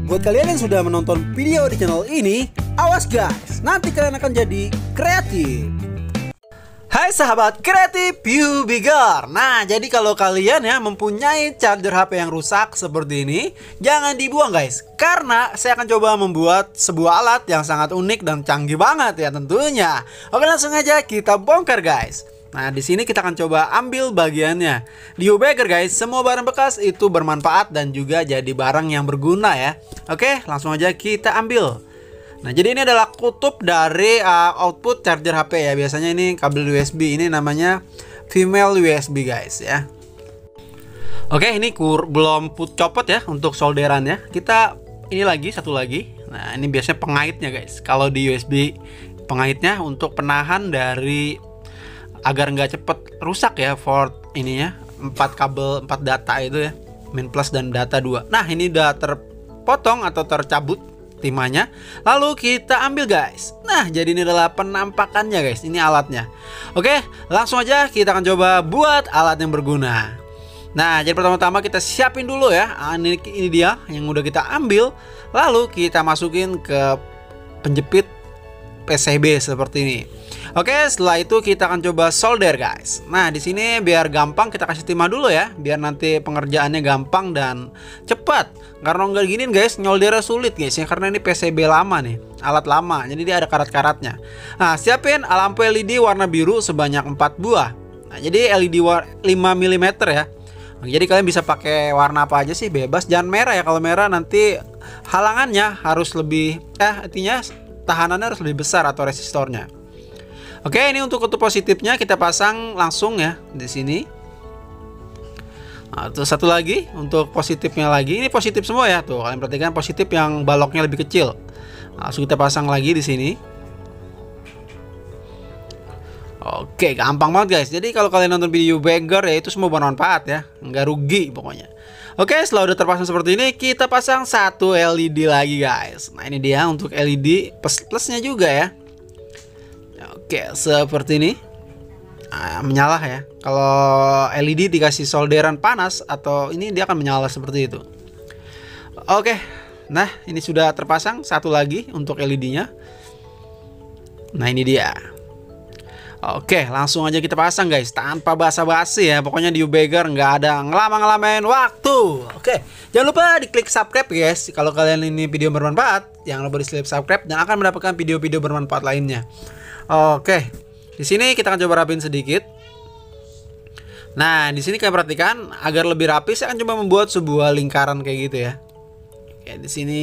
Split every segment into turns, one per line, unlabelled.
Buat kalian yang sudah menonton video di channel ini, awas guys, nanti kalian akan jadi kreatif. Hai sahabat kreatif Bigger. Nah, jadi kalau kalian ya mempunyai charger HP yang rusak seperti ini, jangan dibuang guys, karena saya akan coba membuat sebuah alat yang sangat unik dan canggih banget ya tentunya. Oke, langsung aja kita bongkar guys. Nah, di sini kita akan coba ambil bagiannya. Di Bigger guys, semua barang bekas itu bermanfaat dan juga jadi barang yang berguna ya. Oke, langsung aja kita ambil. Nah, jadi ini adalah kutub dari output charger HP ya. Biasanya ini kabel USB, ini namanya female USB guys ya. Oke, ini belum copot ya untuk solderan ya. Kita ini lagi satu lagi. Nah, ini biasanya pengaitnya guys. Kalau di USB pengaitnya untuk penahan dari agar nggak cepet rusak ya port ininya. 4 kabel 4 data itu ya. Min plus dan data 2. Nah, ini udah terpotong atau tercabut timahnya, lalu kita ambil guys. Nah, jadi ini adalah penampakannya guys. Ini alatnya. Oke, langsung aja kita akan coba buat alat yang berguna. Nah, jadi pertama-tama kita siapin dulu ya. Ini dia yang udah kita ambil. Lalu kita masukin ke penjepit PCB seperti ini. Oke, setelah itu kita akan coba solder guys. Nah, di sini biar gampang kita kasih timah dulu ya, biar nanti pengerjaannya gampang dan cepat. Karena nggak gini guys, nyoldernya sulit guys ya, karena ini PCB lama nih, alat lama. Jadi dia ada karat-karatnya. Nah, siapin lampu LED warna biru sebanyak 4 buah. Nah, jadi LED 5 mm ya. Nah, jadi kalian bisa pakai warna apa aja sih, bebas. Jangan merah ya, kalau merah nanti halangannya harus lebih artinya tahanannya harus lebih besar atau resistornya. Oke, ini untuk kutub positifnya kita pasang langsung ya di sini. Nah, terus satu lagi untuk positifnya lagi. Ini positif semua ya, tuh kalian perhatikan positif yang baloknya lebih kecil. Langsung kita pasang lagi di sini. Oke, gampang banget guys. Jadi kalau kalian nonton video Bigger ya, itu semua bermanfaat ya, nggak rugi pokoknya. Oke, setelah udah terpasang seperti ini, kita pasang satu LED lagi guys. Nah, ini dia untuk LED plusnya juga ya. Oke, seperti ini. Menyala ya. Kalau LED dikasih solderan panas atau ini, dia akan menyala seperti itu. Oke, nah ini sudah terpasang satu lagi untuk LED-nya. Nah, ini dia. Oke, langsung aja kita pasang guys, tanpa basa-basi ya. Pokoknya di Bigger nggak ada ngelama-ngelamain waktu. Oke, jangan lupa diklik subscribe guys. Kalau kalian ini video bermanfaat, jangan lupa di subscribe dan akan mendapatkan video-video bermanfaat lainnya. Oke, di sini kita akan coba rapiin sedikit. Nah, di sini kalian perhatikan agar lebih rapi, saya akan coba membuat sebuah lingkaran kayak gitu ya. Oke, di sini.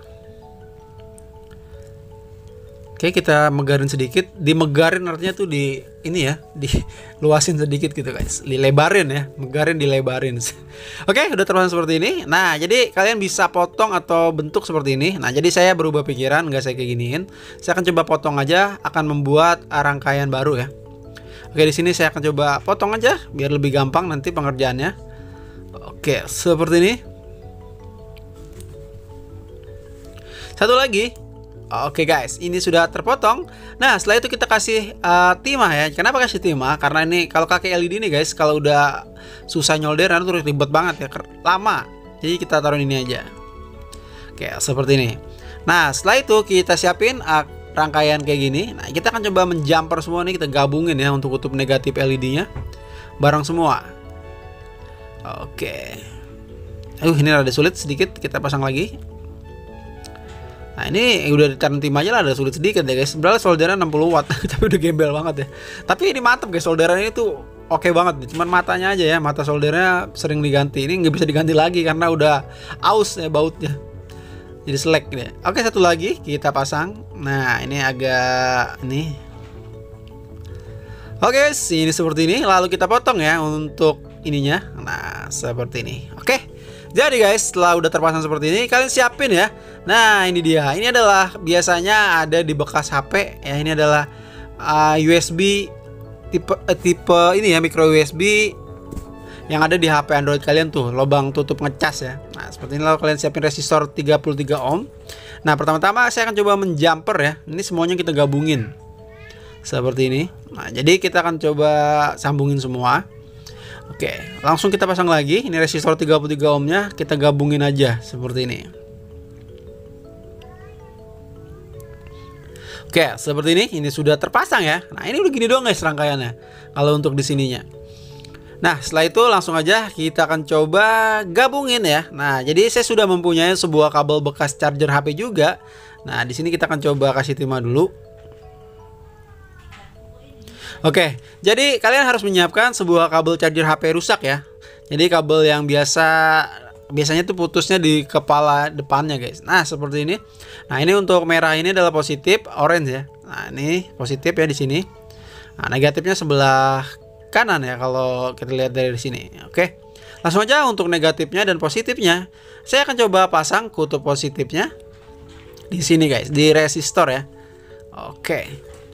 Oke, kita megarin sedikit. Dimegarin artinya tuh di ini ya, diluasin sedikit gitu guys. Dilebarin ya, megarin dilebarin. Oke, udah terpasang seperti ini. Nah, jadi kalian bisa potong atau bentuk seperti ini. Nah, jadi saya berubah pikiran, nggak saya kayak giniin. Saya akan coba potong aja, akan membuat rangkaian baru ya. Oke, di sini saya akan coba potong aja biar lebih gampang nanti pengerjaannya. Oke, seperti ini. Satu lagi. Oke guys, ini sudah terpotong. Nah, setelah itu kita kasih timah ya. Kenapa kasih timah? Karena ini kalau pakai LED ini guys, kalau udah susah nyolder itu ribet banget ya, lama. Jadi kita taruh ini aja. Oke, seperti ini. Nah, setelah itu kita siapin rangkaian kayak gini. Nah, kita akan coba menjumper semua nih, kita gabungin ya untuk kutub negatif LED-nya bareng semua. Oke. Ini rada sulit sedikit, kita pasang lagi. Nah, ini udah ditaruh timah aja lah, ada sulit sedikit ya guys. Sebenarnya solderan 60 watt tapi udah gembel banget ya. Tapi ini mantap guys, solderan ini tuh oke banget. Cuman matanya aja ya, mata soldernya sering diganti. Ini nggak bisa diganti lagi karena udah aus ya bautnya. Jadi selek ya. Oke, satu lagi kita pasang. Nah, ini agak ini. Oke, ini seperti ini. Lalu kita potong ya untuk ininya. Nah, seperti ini. Oke. Jadi guys, setelah udah terpasang seperti ini, kalian siapin ya. Nah, ini dia. Ini adalah biasanya ada di bekas HP ya. Ini adalah USB tipe ini ya, micro USB yang ada di HP Android kalian tuh, lubang tutup ngecas ya. Nah, seperti ini. Lalu kalian siapin resistor 33 ohm. Nah, pertama-tama saya akan coba menjumper ya. Ini semuanya kita gabungin seperti ini. Nah, jadi kita akan coba sambungin semua. Oke, langsung kita pasang lagi. Ini resistor 33 ohmnya kita gabungin aja seperti ini. Oke, seperti ini sudah terpasang ya. Nah, ini udah gini doang guys rangkaiannya. Kalau untuk di sininya. Nah, setelah itu langsung aja kita akan coba gabungin ya. Nah, jadi saya sudah mempunyai sebuah kabel bekas charger HP juga. Nah, di sini kita akan coba kasih timah dulu. Oke, jadi kalian harus menyiapkan sebuah kabel charger HP rusak ya. Jadi kabel yang biasanya tuh putusnya di kepala depannya guys. Nah, seperti ini. Nah, ini untuk merah ini adalah positif, orange ya. Nah, ini positif ya di sini. Nah, negatifnya sebelah kanan ya kalau kita lihat dari sini. Oke. Langsung aja untuk negatifnya dan positifnya. Saya akan coba pasang kutub positifnya di sini guys, di resistor ya. Oke.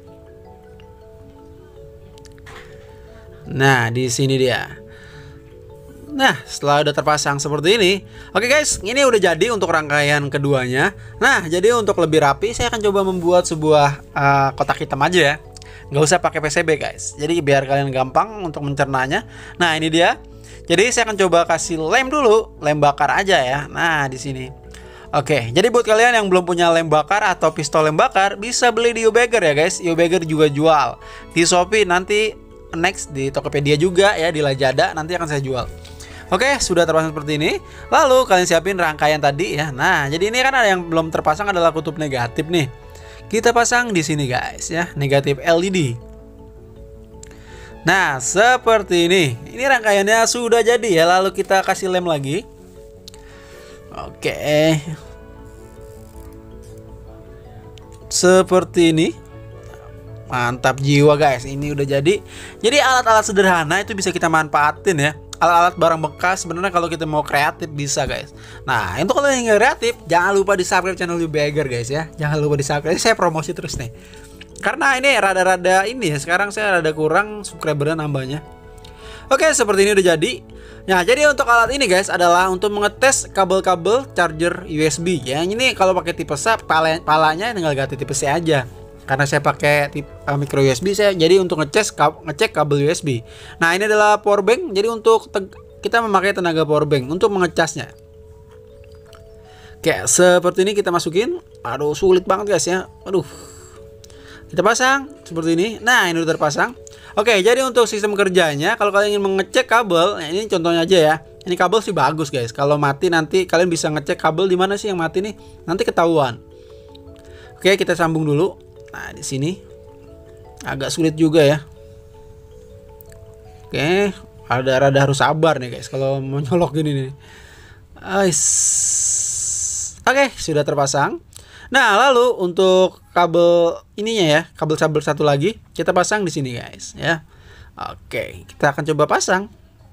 Nah, di sini dia. Nah, setelah udah terpasang seperti ini, oke guys, ini udah jadi untuk rangkaian keduanya. Nah, jadi untuk lebih rapi, saya akan coba membuat sebuah kotak hitam aja ya. Nggak usah pakai PCB guys. Jadi biar kalian gampang untuk mencernanya. Nah, ini dia. Jadi saya akan coba kasih lem dulu, lem bakar aja ya. Nah, di sini. Oke, jadi buat kalian yang belum punya lem bakar atau pistol lem bakar, bisa beli di YouBagger ya guys. YouBagger juga jual. Di Shopee nanti next di Tokopedia juga ya, di Lazada nanti akan saya jual. Oke, sudah terpasang seperti ini. Lalu kalian siapin rangkaian tadi ya. Nah, jadi ini kan ada yang belum terpasang adalah kutub negatif nih. Kita pasang di sini guys ya, negatif LED. Nah, seperti ini. Ini rangkaiannya sudah jadi ya. Lalu kita kasih lem lagi. Oke. Seperti ini. Mantap jiwa guys, ini udah jadi. Jadi alat-alat sederhana itu bisa kita manfaatin ya. Alat-alat barang bekas sebenarnya kalau kita mau kreatif bisa guys. Nah, untuk kalau yang kreatif jangan lupa di subscribe channel YouBagger guys ya. Jangan lupa di subscribe. Saya promosi terus nih. Karena ini rada-rada ini ya. Sekarang saya rada kurang subscriber nambahnya. Oke, seperti ini udah jadi. Nah, jadi untuk alat ini guys adalah untuk mengetes kabel-kabel charger USB ya. Ini kalau pakai tipe C, palanya tinggal ganti tipe C aja. Karena saya pakai micro USB, saya jadi untuk ngecek kabel USB. Nah, ini adalah power bank. Jadi untuk kita memakai tenaga power bank untuk mengecasnya. Oke, seperti ini kita masukin. Aduh, sulit banget guys ya. Aduh. Kita pasang seperti ini. Nah, ini udah terpasang. Oke, jadi untuk sistem kerjanya, kalau kalian ingin mengecek kabel, nah ini contohnya aja ya. Ini kabel sih bagus guys. Kalau mati nanti kalian bisa ngecek kabel di mana sih yang mati nih. Nanti ketahuan. Oke, kita sambung dulu. Nah, di sini agak sulit juga ya. Oke, rada harus sabar nih guys kalau mau nyolok gini nih. Oke, sudah terpasang. Nah, lalu untuk kabel ininya ya, kabel satu lagi kita pasang di sini guys ya. Oke, kita akan coba pasang.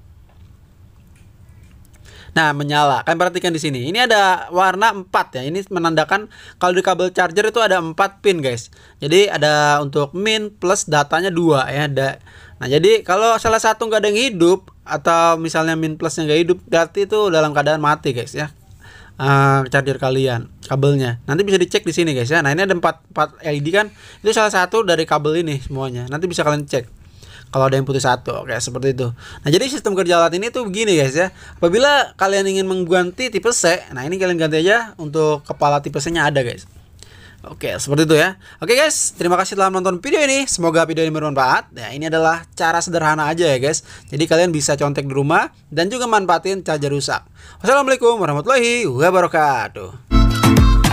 Nah, menyala. Kalian perhatikan di sini. Ini ada warna 4 ya. Ini menandakan kalau di kabel charger itu ada 4 pin, guys. Jadi ada untuk min plus datanya 2 ya. Nah, jadi kalau salah satu nggak ada yang hidup atau misalnya min plusnya nggak hidup, berarti itu dalam keadaan mati, guys ya. Charger kalian, kabelnya. Nanti bisa dicek di sini, guys ya. Nah, ini ada 4 LED kan. Itu salah satu dari kabel ini semuanya. Nanti bisa kalian cek. Kalau ada yang putih satu, oke seperti itu. Nah, jadi sistem kerja alat ini tuh begini guys ya. Apabila kalian ingin mengganti tipe C, nah ini kalian ganti aja untuk kepala tipe C-nya ada guys. Oke, seperti itu ya. Oke guys, terima kasih telah menonton video ini. Semoga video ini bermanfaat. Nah, ini adalah cara sederhana aja ya guys. Jadi kalian bisa contek di rumah dan juga manfaatin charger rusak. Wassalamualaikum warahmatullahi wabarakatuh.